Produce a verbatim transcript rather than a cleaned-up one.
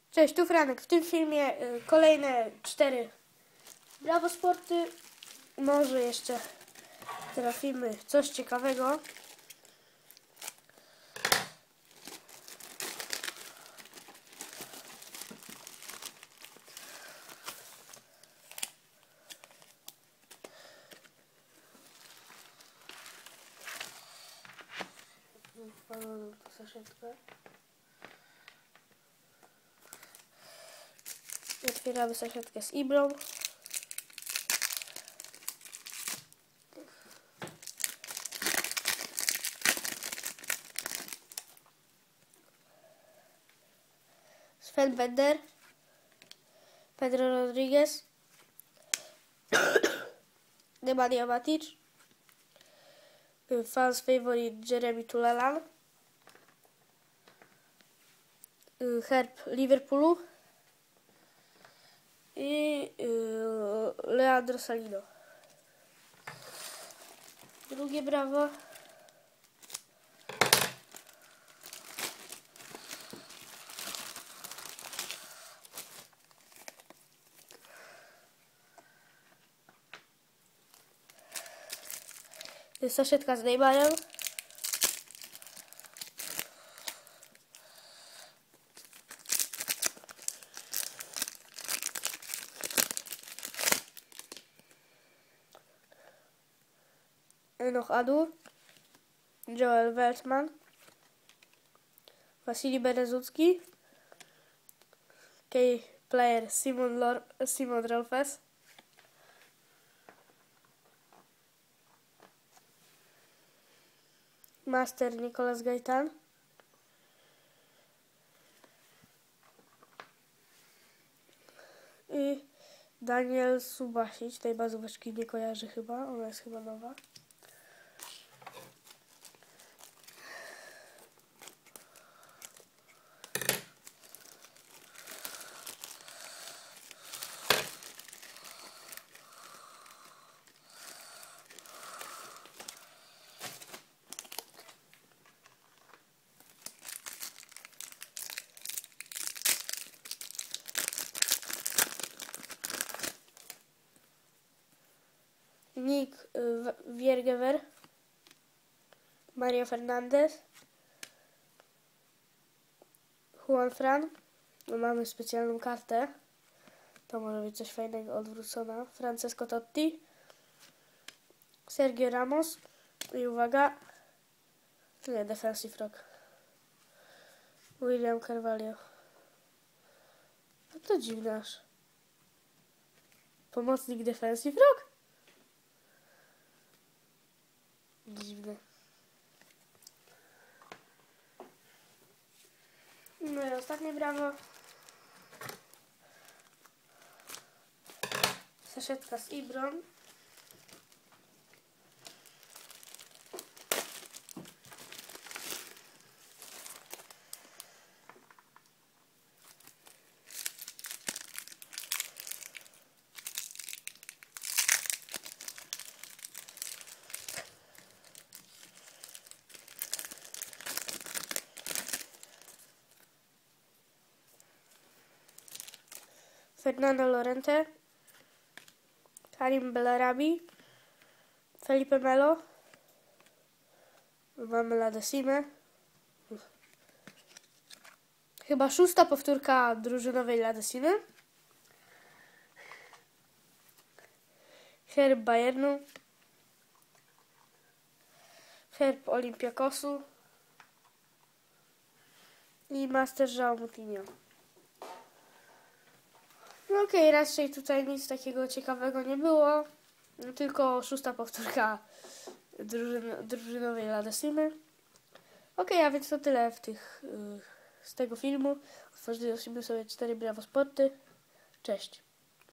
Cześć, tu Franek. W tym filmie y, kolejne cztery Brawo Sporty. Może jeszcze trafimy coś ciekawego. Wkładam tu saszetkę. Otwieramy saszetkę z Ibrą. Sven Bender, Pedro Rodriguez, Nemanja Matic, fans favorite Jeremy Tulalan, herb Liverpoolu i Leandro Salino. Drugie brawo. Saszetka z Neymarem. Enoch Adu, Joel Veltman, Wasili Berezucki, K-player Simon, Lor Simon Rolfes, Master Nicolas Gaitan, i Daniel Subasic. Tej bazóweczki nie kojarzy chyba, ona jest chyba nowa. Nick Wiergewer, Mario Fernandez, Juan Fran. No, mamy specjalną kartę. To może być coś fajnego, odwrócona. Francesco Totti, Sergio Ramos i uwaga, nie, Defensive Rock, William Carvalho. No to dziwne aż. Pomocnik Defensive Rock? Dziwne. No i ostatnie brawo. Saszetka z Ibrą. Fernando Llorente, Karim Bellarabi, Felipe Melo, mamy La Decimę. Chyba szósta powtórka drużynowej La Decimy. Herb Bayernu, herb Olympiakosu i Master João Moutinho. No okej, okay, raczej tutaj nic takiego ciekawego nie było, tylko szósta powtórka drużyn, drużynowej La Decimy. Okej, okay, a więc to tyle w tych, yy, z tego filmu. Otworzyliśmy sobie cztery Brawo Sporty. Cześć.